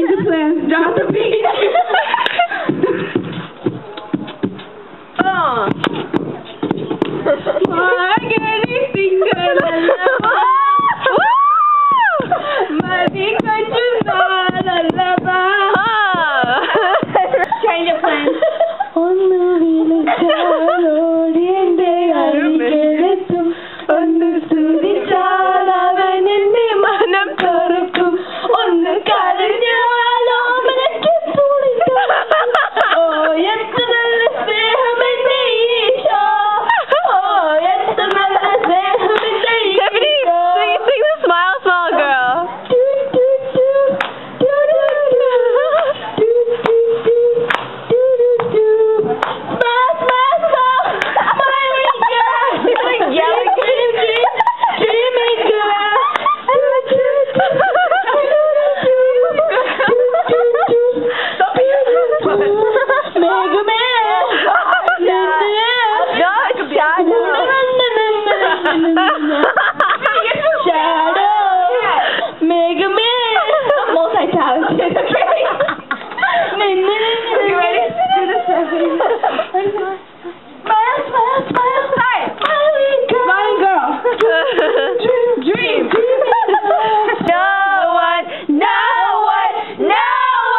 Change of plans. Drop the beat. Change of plans. Mega Man! Multi-talented, okay? You ready? Do the 7. Smile. Hi! Smiling girl. Dream. No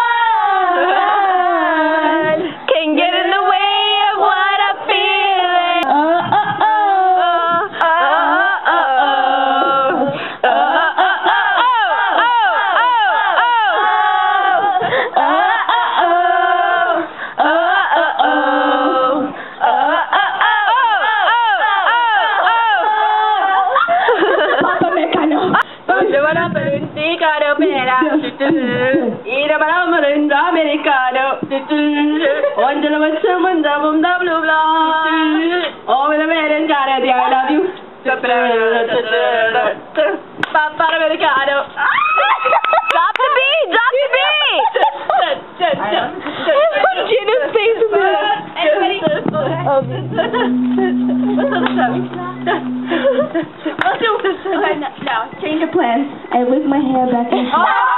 one can get in the way of what I'm feeling. Americano. Oh, with Americano, I love you. Papa Americano. Drop the beat! Gina's face is now, change of plans and whip my hair back in.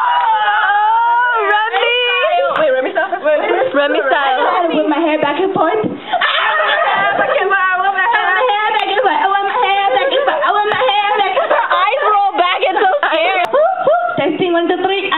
Remy style. With my hair back and forth. Eyes roll back and so scared. Testing 1, 2, 3.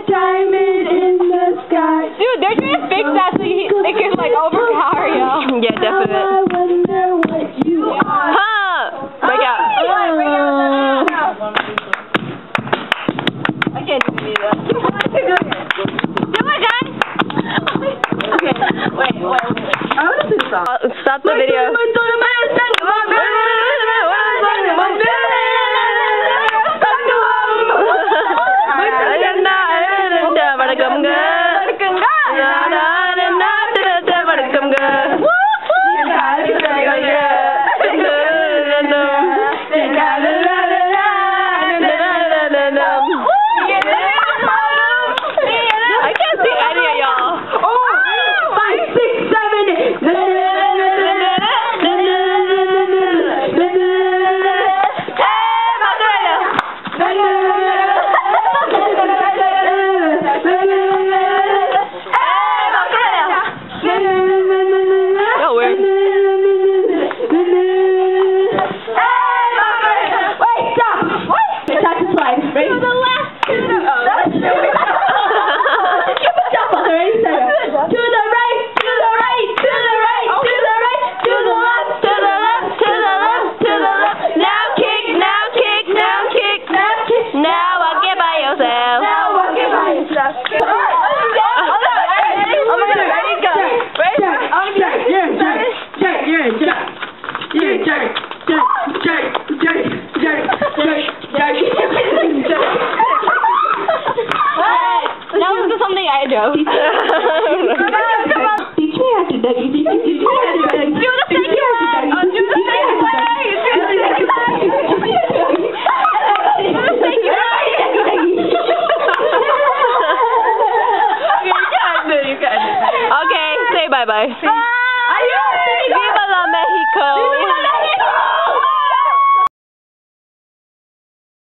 diamond in the sky. Dude, they're trying to fix that so they can like overpower you. Yeah, definitely. I wonder what you are. Huh! Break out. I can't do any of that. Do it, guys! Okay, wait. I want to see the song. Stop the video. I can't see any of y'all. Oh, 5, 6, 7, 8. Now let's do something I do. Teach me how to duck. Teach me how to duck. Do the fake leg. Do the fake leg. You can. Okay, say bye-bye. Bye. Viva la Mexico.